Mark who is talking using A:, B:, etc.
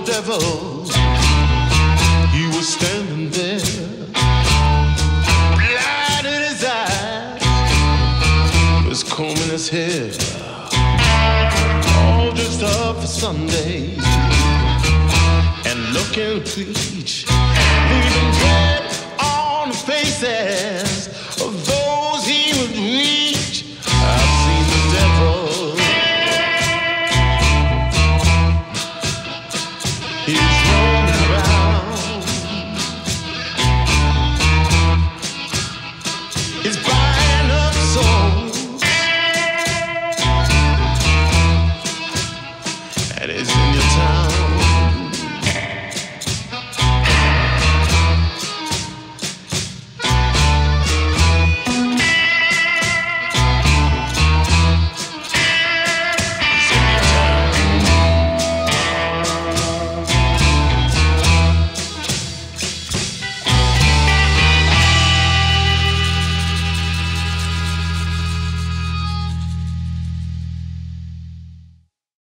A: devil, he was standing there, blind in his eyes, was combing his hair, all dressed up for Sunday, and looking bleach, leaving dead on the faces